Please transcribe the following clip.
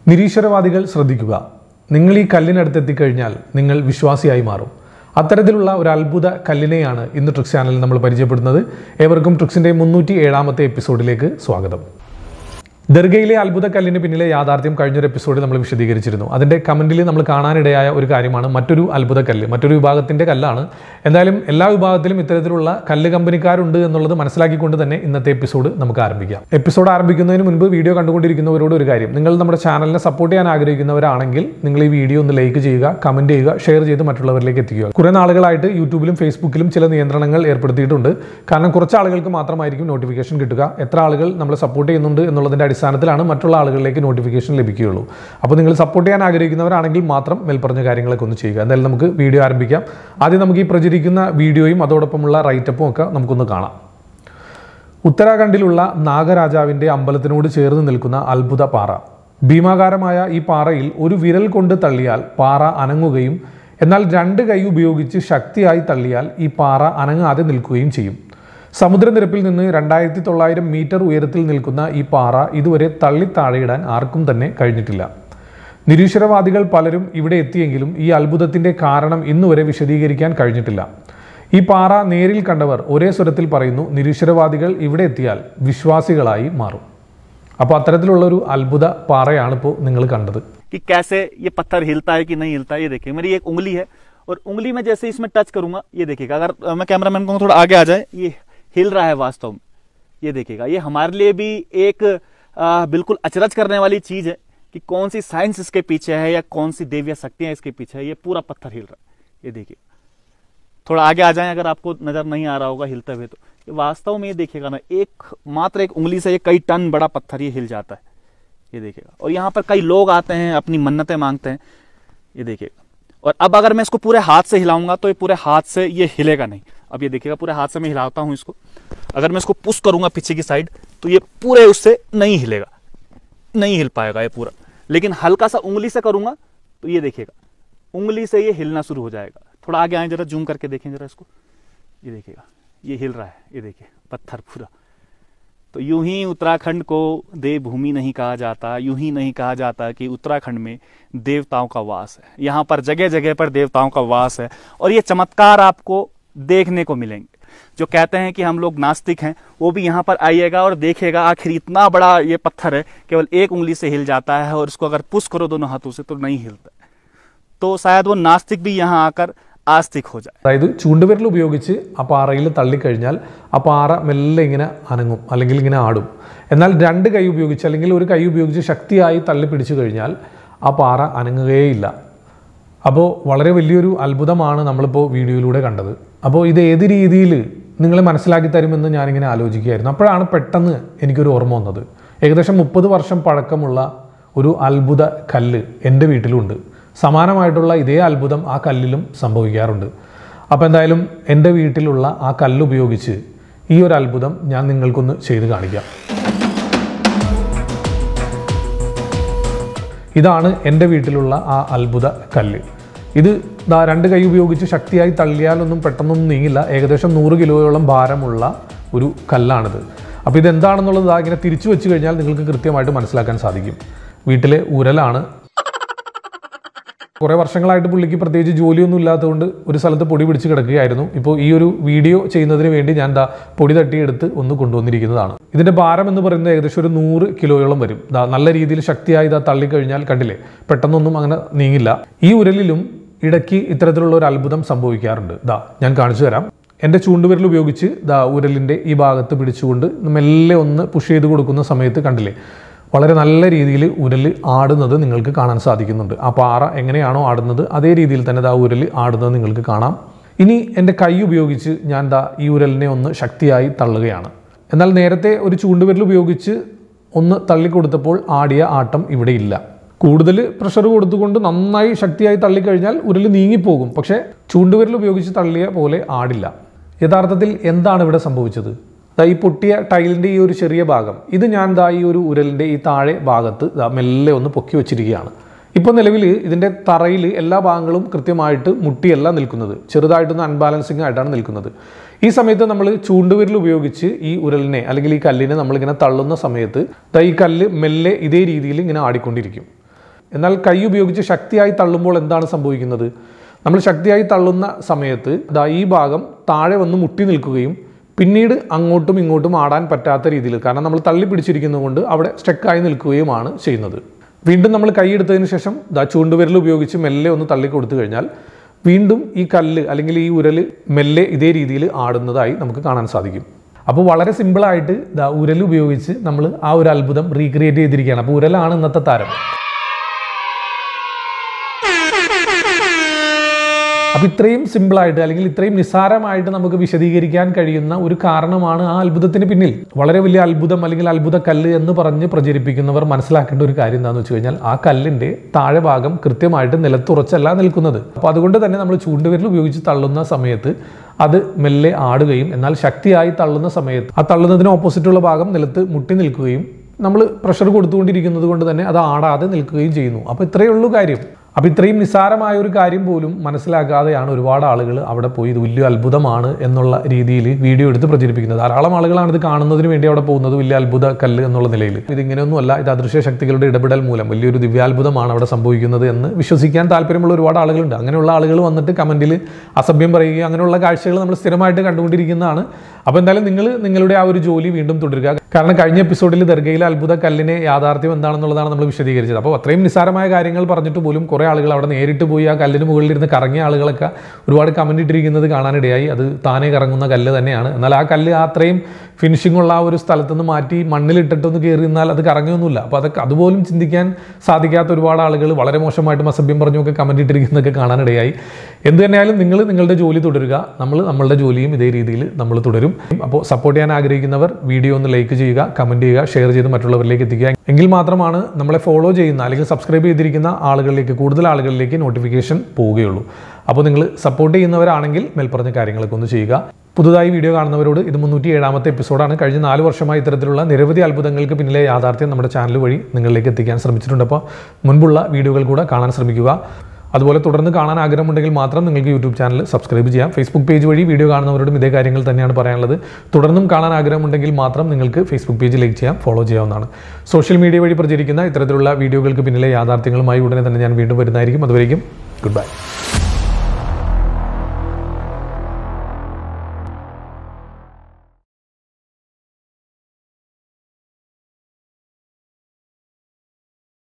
നിരീശ്വരവാദികൾ ശ്രദ്ധിക്കുക. നിങ്ങൾ ഈ കല്ലിനടുത്തെത്തിക്കഴിഞ്ഞാൽ നിങ്ങൾ വിശ്വാസിയായി മാറും. അത്തരത്തിലുള്ള ഒരു അത്ഭുത കല്ലിനെയാണ് ഇന്ന് ട്രിക്സ് ചാനലിൽ നമ്മൾ പരിചയപ്പെടുന്നത്. ഏവർക്കും ട്രിക്സിൻ്റെ 307ാമത്തെ എപ്പിസോഡിലേക്ക് സ്വാഗതം. ദർഗയിലെ അത്ഭുത കല്ലിന് പിന്നിലെ യാഥാർത്ഥ്യം കഴിഞ്ഞൊരു എപ്പിസോഡിൽ നമ്മൾ വിശദീകരിച്ചിരുന്നു. അതിൻ്റെ കമൻറ്റിൽ നമ്മൾ കാണാനിടയായ ഒരു കാര്യമാണ് മറ്റൊരു അത്ഭുത കല്ല്, മറ്റൊരു വിഭാഗത്തിൻ്റെ കല്ലാണ്. എന്തായാലും എല്ലാ വിഭാഗത്തിലും ഇത്തരത്തിലുള്ള കല്ല് കമ്പനിക്കാരുണ്ട് എന്നുള്ളത് മനസ്സിലാക്കിക്കൊണ്ട് തന്നെ ഇന്നത്തെ എപ്പിസോഡ് നമുക്ക് ആരംഭിക്കാം. എപ്പിസോഡ് ആരംഭിക്കുന്നതിന് മുൻപ് വീഡിയോ കണ്ടുകൊണ്ടിരിക്കുന്നവരോട് ഒരു കാര്യം, നിങ്ങൾ നമ്മുടെ ചാനലിനെ സപ്പോർട്ട് ചെയ്യാൻ ആഗ്രഹിക്കുന്നവരാണെങ്കിൽ നിങ്ങൾ ഈ വീഡിയോ ഒന്ന് ലൈക്ക് ചെയ്യുക, കമൻറ്റ് ചെയ്യുക, ഷെയർ ചെയ്ത് മറ്റുള്ളവരിലേക്ക് എത്തിക്കുക. കുറേ നാളുകളായിട്ട് യൂട്യൂബിലും ഫേസ്ബുക്കിലും ചില നിയന്ത്രണങ്ങൾ ഏർപ്പെടുത്തിയിട്ടുണ്ട്. കാരണം കുറച്ച് ആളുകൾക്ക് മാത്രമായിരിക്കും നോട്ടിഫിക്കേഷൻ കിട്ടുക. എത്ര ആളുകൾ നമ്മളെ സപ്പോർട്ട് ചെയ്യുന്നുണ്ട് എന്നുള്ളതിൻ്റെ അടിസ്ഥാനത്തിലാണ് മറ്റുള്ള ആളുകളിലേക്ക് നോട്ടിഫിക്കേഷൻ ലഭിക്കുകയുള്ളൂ. അപ്പോൾ നിങ്ങൾ സപ്പോർട്ട് ചെയ്യാൻ ആഗ്രഹിക്കുന്നവരാണെങ്കിൽ മാത്രം മേൽപ്പറഞ്ഞ കാര്യങ്ങളൊക്കെ ഒന്ന് ചെയ്യുക. എന്തായാലും നമുക്ക് വീഡിയോ ആരംഭിക്കാം. ആദ്യം നമുക്ക് ഈ പ്രചരിക്കുന്ന വീഡിയോയും അതോടൊപ്പമുള്ള റൈറ്റപ്പും ഒക്കെ നമുക്കൊന്ന് കാണാം. ഉത്തരാഖണ്ഡിലുള്ള നാഗരാജാവിൻ്റെ അമ്പലത്തിനോട് ചേർന്ന് നിൽക്കുന്ന അത്ഭുത പാറ. ഭീമാകാരമായ ഈ പാറയിൽ ഒരു വിരൽ കൊണ്ട് തള്ളിയാൽ പാറ അനങ്ങുകയും എന്നാൽ രണ്ട് കൈ ഉപയോഗിച്ച് ശക്തിയായി തള്ളിയാൽ ഈ പാറ അനങ്ങാതെ നിൽക്കുകയും ചെയ്യും. സമുദ്രനിരപ്പിൽ നിന്ന് 2900 മീറ്റർ ഉയരത്തിൽ നിൽക്കുന്ന ഈ പാറ ഇതുവരെ തള്ളി താഴെയിടാൻ ആർക്കും തന്നെ കഴിഞ്ഞിട്ടില്ല. നിരീശ്വരവാദികൾ പലരും ഇവിടെ എത്തിയെങ്കിലും ഈ അത്ഭുതത്തിൻ്റെ കാരണം ഇന്നുവരെ വിശദീകരിക്കാൻ കഴിഞ്ഞിട്ടില്ല. ഈ പാറ നേരിൽ കണ്ടവർ ഒരേ സ്വരത്തിൽ പറയുന്നു, നിരീശ്വരവാദികൾ ഇവിടെ എത്തിയാൽ വിശ്വാസികളായി മാറും. അപ്പോൾ അത്തരത്തിലുള്ള ഒരു അത്ഭുത പാറയാണ് ഇപ്പോൾ നിങ്ങൾ കണ്ടത്. कि कैसे ये पत्थर हिलता है कि नहीं हिलता है, ये देखिए मेरी एक उंगली है और उंगली में जैसे इसमें टच करूंगा ये देखिएगा, अगर मैं कैमरामैन को थोड़ा आगे आ जाए, ये हिल रहा है वास्तव में, ये देखिएगा. ये हमारे लिए भी एक बिल्कुल अचरज करने वाली चीज है कि कौन सी साइंस इसके पीछे है या कौन सी देवीय शक्तियां इसके पीछे है. ये पूरा पत्थर हिल रहा है, ये देखिए. थोड़ा आगे आ जाए अगर आपको नजर नहीं आ रहा होगा हिलते हुए, तो ये वास्तव में ये देखिएगा ना, मात्र एक उंगली से ये कई टन बड़ा पत्थर ये हिल जाता है, ये देखिएगा. और यहाँ पर कई लोग आते हैं अपनी मन्नतें मांगते हैं, ये देखिएगा. और अब अगर मैं इसको पूरे हाथ से हिलाऊंगा तो ये पूरे हाथ से ये हिलेगा नहीं. अब ये देखिएगा पूरे हाथ से मैं हिलाता हूँ इसको, अगर मैं इसको पुश करूंगा पीछे की साइड तो ये पूरे उससे नहीं हिलेगा, नहीं हिल पाएगा ये पूरा. लेकिन हल्का सा उंगली से करूंगा तो ये देखिएगा उंगली से ये हिलना शुरू हो जाएगा. थोड़ा आगे आए, जरा जूम करके देखें जरा इसको, ये देखिएगा ये हिल रहा है, ये देखिए पत्थर पूरा. तो यूं ही उत्तराखंड को देवभूमि नहीं कहा जाता, यूं ही नहीं कहा जाता कि उत्तराखंड में देवताओं का वास है. यहाँ पर जगह जगह पर देवताओं का वास है और ये चमत्कार आपको देखने को मिलेंगे. जो कहते हैं कि हम लोग नास्तिक हैं, वो भी यहाँ पर आइएगा और देखिएगा आखिर इतना बड़ा ये पत्थर है, केवल एक उंगली से हिल जाता है और इसको अगर पुश करो दोनों हाथों से तो नहीं हिलता. तो शायद वो नास्तिक भी यहाँ आकर ആസ്തിക് ഹോ ജായ്. അതായത് ചൂണ്ടുവിരൽ ഉപയോഗിച്ച് ആ പാറയിൽ തള്ളിക്കഴിഞ്ഞാൽ ആ പാറ മെല്ലെ ഇങ്ങനെ അനങ്ങും അല്ലെങ്കിൽ ഇങ്ങനെ ആടും. എന്നാൽ രണ്ട് കൈ ഉപയോഗിച്ച് അല്ലെങ്കിൽ ഒരു കൈ ഉപയോഗിച്ച് ശക്തിയായി തള്ളി പിടിച്ചു കഴിഞ്ഞാൽ ആ പാറ അനങ്ങുകയില്ല. അപ്പോൾ വളരെ വലിയൊരു അത്ഭുതമാണ് നമ്മളിപ്പോൾ വീഡിയോയിലൂടെ കണ്ടത്. അപ്പോൾ ഇത് ഏത് രീതിയിൽ നിങ്ങളെ മനസ്സിലാക്കി തരുമെന്ന് ഞാനിങ്ങനെ ആലോചിക്കുകയായിരുന്നു. അപ്പോഴാണ് പെട്ടെന്ന് എനിക്കൊരു ഓർമ്മ വന്നത്. ഏകദേശം 30 വർഷം പഴക്കമുള്ള ഒരു അത്ഭുത കല്ല് എൻ്റെ വീട്ടിലുണ്ട്. സമാനമായിട്ടുള്ള ഇതേ അത്ഭുതം ആ കല്ലിലും സംഭവിക്കാറുണ്ട്. അപ്പോൾ എന്തായാലും എൻ്റെ വീട്ടിലുള്ള ആ കല്ലുപയോഗിച്ച് ഈ ഒരു അത്ഭുതം ഞാൻ നിങ്ങൾക്കൊന്ന് ചെയ്ത് കാണിക്കാം. ഇതാണ് എൻ്റെ വീട്ടിലുള്ള ആ അത്ഭുത കല്ല്. ഇത് രണ്ട് കൈ ഉപയോഗിച്ച് ശക്തിയായി തള്ളിയാലൊന്നും പെട്ടെന്നൊന്നും നീങ്ങില്ല. ഏകദേശം 100 കിലോയോളം ഭാരമുള്ള ഒരു കല്ലാണിത്. അപ്പോൾ ഇതെന്താണെന്നുള്ളത് ഇങ്ങനെ തിരിച്ചു വെച്ച് കഴിഞ്ഞാൽ നിങ്ങൾക്ക് കൃത്യമായിട്ട് മനസ്സിലാക്കാൻ സാധിക്കും. വീട്ടിലെ ഉരലാണ്. കുറേ വർഷങ്ങളായിട്ട് പുള്ളിക്ക് പ്രത്യേകിച്ച് ജോലിയൊന്നും ഇല്ലാത്തതുകൊണ്ട് ഒരു സ്ഥലത്ത് പൊടി പിടിച്ച് കിടക്കുകയായിരുന്നു. ഇപ്പോൾ ഈ ഒരു വീഡിയോ ചെയ്യുന്നതിന് വേണ്ടി ഞാൻ പൊടി തട്ടിയെടുത്ത് ഒന്ന് കൊണ്ടുവന്നിരിക്കുന്നതാണ്. ഇതിൻ്റെ ഭാരം എന്ന് പറയുന്നത് ഏകദേശം ഒരു 100 കിലോയോളം വരും. നല്ല രീതിയിൽ ശക്തിയായി തള്ളിക്കഴിഞ്ഞാൽ കണ്ടില്ലേ, പെട്ടെന്നൊന്നും അങ്ങനെ നീങ്ങില്ല. ഈ ഉരലിലും ഇടയ്ക്ക് ഇത്തരത്തിലുള്ള ഒരു അത്ഭുതം സംഭവിക്കാറുണ്ട്. ഞാൻ കാണിച്ചു തരാം. എൻ്റെ ചൂണ്ടുവിരൽ ഉപയോഗിച്ച് ഉരലിൻ്റെ ഈ ഭാഗത്ത് പിടിച്ചുകൊണ്ട് മെല്ലെ ഒന്ന് പുഷ് ചെയ്ത് കൊടുക്കുന്ന സമയത്ത് കണ്ടില്ലേ, വളരെ നല്ല രീതിയിൽ ഉരൽ ആടുന്നത് നിങ്ങൾക്ക് കാണാൻ സാധിക്കുന്നുണ്ട്. ആ പാറ എങ്ങനെയാണോ ആടുന്നത് അതേ രീതിയിൽ തന്നെ ഉരൽ ആടുന്നത് നിങ്ങൾക്ക് കാണാം. ഇനി എൻ്റെ കൈ ഉപയോഗിച്ച് ഞാൻ ഈ ഉരലിനെ ഒന്ന് ശക്തിയായി തള്ളുകയാണ്. എന്നാൽ നേരത്തെ ഒരു ചൂണ്ടുവിരൽ ഉപയോഗിച്ച് ഒന്ന് തള്ളിക്കൊടുത്തപ്പോൾ ആടിയ ആട്ടം ഇവിടെ ഇല്ല. കൂടുതൽ പ്രഷർ കൊടുത്തുകൊണ്ട് നന്നായി ശക്തിയായി തള്ളിക്കഴിഞ്ഞാൽ ഉരൽ നീങ്ങിപ്പോകും. പക്ഷേ ചൂണ്ടുവിരൽ ഉപയോഗിച്ച് തള്ളിയ പോലെ ആടില്ല. യഥാർത്ഥത്തിൽ എന്താണ് ഇവിടെ സംഭവിച്ചത്? ഈ പൊട്ടിയ ടൈലിൻ്റെ ഈ ഒരു ചെറിയ ഭാഗം ഇത് ഞാൻ ഈ ഒരു ഉരലിൻ്റെ ഈ താഴെ ഭാഗത്ത് മെല്ലെ ഒന്ന് പൊക്കി വെച്ചിരിക്കുകയാണ്. ഇപ്പോൾ നിലവിൽ ഇതിൻ്റെ തറയിൽ എല്ലാ ഭാഗങ്ങളും കൃത്യമായിട്ട് മുട്ടിയല്ല നിൽക്കുന്നത്, ചെറുതായിട്ടൊന്ന് അൺബാലൻസിങ് ആയിട്ടാണ് നിൽക്കുന്നത്. ഈ സമയത്ത് നമ്മൾ ചൂണ്ടുവിരൽ ഉപയോഗിച്ച് ഈ ഉരലിനെ അല്ലെങ്കിൽ ഈ കല്ലിനെ നമ്മളിങ്ങനെ തള്ളുന്ന സമയത്ത് ഈ കല്ല് മെല്ലെ ഇതേ രീതിയിൽ ഇങ്ങനെ ആടിക്കൊണ്ടിരിക്കും. എന്നാൽ കൈ ഉപയോഗിച്ച് ശക്തിയായി തള്ളുമ്പോൾ എന്താണ് സംഭവിക്കുന്നത്? നമ്മൾ ശക്തിയായി തള്ളുന്ന സമയത്ത് ഈ ഭാഗം താഴെ വന്ന് മുട്ടി നിൽക്കുകയും പിന്നീട് അങ്ങോട്ടും ഇങ്ങോട്ടും ആടാൻ പറ്റാത്ത രീതിയിൽ, കാരണം നമ്മൾ തള്ളി പിടിച്ചിരിക്കുന്നതുകൊണ്ട് അവിടെ സ്റ്റക്കായി നിൽക്കുകയുമാണ് ചെയ്യുന്നത്. വീണ്ടും നമ്മൾ കൈ എടുത്തതിന് ശേഷം ചൂണ്ടുവിരൽ ഉപയോഗിച്ച് മെല്ലെ ഒന്ന് തള്ളി കൊടുത്തു കഴിഞ്ഞാൽ വീണ്ടും ഈ കല്ല് അല്ലെങ്കിൽ ഈ ഉരൽ മെല്ലെ ഇതേ രീതിയിൽ ആടുന്നതായി നമുക്ക് കാണാൻ സാധിക്കും. അപ്പോൾ വളരെ സിമ്പിളായിട്ട് ഉരൽ ഉപയോഗിച്ച് നമ്മൾ ആ ഒരു അത്ഭുതം റീക്രിയേറ്റ് ചെയ്തിരിക്കുകയാണ്. അപ്പോൾ ഉരലാണ് ഇന്നത്തെ താരം. അപ്പോൾ ഇത്രയും സിമ്പിളായിട്ട് അല്ലെങ്കിൽ ഇത്രയും നിസ്സാരമായിട്ട് നമുക്ക് വിശദീകരിക്കാൻ കഴിയുന്ന ഒരു കാരണമാണ് ആ അത്ഭുതത്തിന് പിന്നിൽ. വളരെ വലിയ അത്ഭുതം അല്ലെങ്കിൽ അത്ഭുത കല്ല് എന്ന് പറഞ്ഞ് പ്രചരിപ്പിക്കുന്നവർ മനസ്സിലാക്കേണ്ട ഒരു കാര്യം എന്താണെന്ന് വെച്ച് കഴിഞ്ഞാൽ ആ കല്ലിൻ്റെ താഴെ ഭാഗം കൃത്യമായിട്ട് നിലത്തുറച്ചല്ല നിൽക്കുന്നത്. അപ്പോൾ അതുകൊണ്ട് തന്നെ നമ്മൾ ചൂണ്ടുവിരൽ ഉപയോഗിച്ച് തള്ളുന്ന സമയത്ത് അത് മെല്ലെ ആടുകയും എന്നാൽ ശക്തിയായി തള്ളുന്ന സമയത്ത് ആ തള്ളുന്നതിന് ഓപ്പോസിറ്റുള്ള ഭാഗം നിലത്ത് മുട്ടി നിൽക്കുകയും നമ്മൾ പ്രഷർ കൊടുത്തുകൊണ്ടിരിക്കുന്നത് കൊണ്ട് തന്നെ അത് ആടാതെ നിൽക്കുകയും ചെയ്യുന്നു. അപ്പോൾ ഇത്രയേ ഉള്ളൂ കാര്യം. അപ്പോൾ ഇത്രയും നിസ്സാരമായ ഒരു കാര്യം പോലും മനസ്സിലാക്കാതെയാണ് ഒരുപാട് ആളുകൾ അവിടെ പോയി ഇത് വലിയ അത്ഭുതമാണ് എന്നുള്ള രീതിയിൽ വീഡിയോ എടുത്ത് പ്രചരിപ്പിക്കുന്നത്. ധാരാളം ആളുകളാണ് ഇത് കാണുന്നതിന് വേണ്ടി അവിടെ പോകുന്നത്, വലിയ അത്ഭുത കല്ല് എന്നുള്ള നിലയിൽ. ഇതിങ്ങനെയൊന്നുമല്ല, ഇത് അദൃശ്യ ശക്തികളുടെ ഇടപെടൽ മൂലം വലിയൊരു ദിവ്യാത്ഭുതമാണ് അവിടെ സംഭവിക്കുന്നത് എന്ന് വിശ്വസിക്കാൻ താല്പര്യമുള്ള ഒരുപാട് ആളുകളുണ്ട്. അങ്ങനെയുള്ള ആളുകൾ വന്നിട്ട് കമൻറ്റിൽ അസഭ്യം പറയുകയും അങ്ങനെയുള്ള കാഴ്ചകൾ നമ്മൾ സ്ഥിരമായിട്ട് കണ്ടുകൊണ്ടിരിക്കുന്നതാണ്. അപ്പോൾ എന്തായാലും നിങ്ങൾ നിങ്ങളുടെ ആ ഒരു ജോലി വീണ്ടും തുടരുക. കാരണം കഴിഞ്ഞ എപ്പിസോഡിൽ ദർഗയിലെ അത്ഭുത കല്ലിനെ യാഥാർത്ഥ്യം എന്താണെന്നുള്ളതാണ് നമ്മൾ വിശദീകരിച്ചത്. അപ്പോൾ അത്രയും നിസ്സാരമായ കാര്യങ്ങൾ പറഞ്ഞിട്ട് പോലും കുറേ ആളുകൾ അവിടെ നേരിട്ട് പോയി ആ കല്ലിന് മുകളിലിരുന്ന് കറങ്ങിയ ആളുകളൊക്കെ ഒരുപാട് കമൻറ്റ് ഇട്ടിരിക്കുന്നത് കാണാനിടയായി. അത് താനേ കറങ്ങുന്ന കല്ല് തന്നെയാണ്. എന്നാൽ ആ കല്ല് അത്രയും ഫിനിഷിംഗ് ഉള്ള ആ ഒരു സ്ഥലത്ത് നിന്ന് മാറ്റി മണ്ണിലിട്ടിട്ടൊന്ന് കയറി നിന്നാൽ അത് കറങ്ങിയൊന്നുമില്ല. അപ്പോൾ അതൊക്കെ അതുപോലും ചിന്തിക്കാൻ സാധിക്കാത്ത ഒരുപാട് ആളുകൾ വളരെ മോശമായിട്ടും അസഭ്യം പറഞ്ഞൊക്കെ കമൻറ്റ് ഇട്ടിരിക്കുന്നതൊക്കെ കാണാനിടയായി. എന്ത് തന്നെയായാലും നിങ്ങൾ നിങ്ങളുടെ ജോലി തുടരുക, നമ്മൾ നമ്മളുടെ ജോലിയും ഇതേ രീതിയിൽ നമ്മൾ തുടരും. അപ്പോൾ സപ്പോർട്ട് ചെയ്യാൻ ആഗ്രഹിക്കുന്നവർ വീഡിയോ ഒന്ന് ലൈക്ക് ചെയ്യുക, കമൻറ്റ് ചെയ്യുക, ഷെയർ ചെയ്ത് മറ്റുള്ളവരിലേക്ക് എത്തിക്കുക. എങ്കിൽ മാത്രമാണ് നമ്മളെ ഫോളോ ചെയ്യുന്ന അല്ലെങ്കിൽ സബ്സ്ക്രൈബ് ചെയ്തിരിക്കുന്ന ആളുകളിലേക്ക്, കൂടുതൽ ആളുകളിലേക്ക് നോട്ടിഫിക്കേഷൻ പോവുകയുള്ളൂ. അപ്പോൾ നിങ്ങൾ സപ്പോർട്ട് ചെയ്യുന്നവരാണെങ്കിൽ മേൽപ്പറഞ്ഞ കാര്യങ്ങളൊക്കെ ഒന്ന് ചെയ്യുക. പുതുതായി വീഡിയോ കാണുന്നവരോട് ഇത് 307ാമത്തെ എപ്പിസോഡാണ്. കഴിഞ്ഞ 4 വർഷമായി ഇത്തരത്തിലുള്ള നിരവധി അത്ഭുതങ്ങൾക്ക് പിന്നിലെ യാഥാർത്ഥ്യം നമ്മുടെ ചാനൽ വഴി നിങ്ങളിലേക്ക് എത്തിക്കാൻ ശ്രമിച്ചിട്ടുണ്ട്. അപ്പോൾ മുൻപുള്ള വീഡിയോകൾ കൂടെ കാണാൻ ശ്രമിക്കുക. അതുപോലെ തുടർന്ന് കാണാൻ ആഗ്രഹമുണ്ടെങ്കിൽ മാത്രം നിങ്ങൾക്ക് യൂട്യൂബ് ചാനൽ സബ്സ്ക്രൈബ് ചെയ്യാം. ഫേസ്ബുക്ക് പേജ് വഴി വീഡിയോ കാണുന്നവരോടും ഇതേ കാര്യങ്ങൾ തന്നെയാണ് പറയാനുള്ളത്. തുടർന്നും കാണാൻ ആഗ്രഹമുണ്ടെങ്കിൽ മാത്രം നിങ്ങൾക്ക് ഫേസ്ബുക്ക് പേജ് ലൈക്ക് ചെയ്യാം, ഫോളോ ചെയ്യാവുന്നതാണ്. സോഷ്യൽ മീഡിയ വഴി പ്രചരിക്കുന്ന ഇത്തരത്തിലുള്ള വീഡിയോകൾക്ക് പിന്നിലെ യാഥാർത്ഥ്യങ്ങളുമായി ഉടനെ തന്നെ ഞാൻ വീണ്ടും വരുന്നതായിരിക്കും. അതുവരേക്കും ഗുഡ് ബൈ.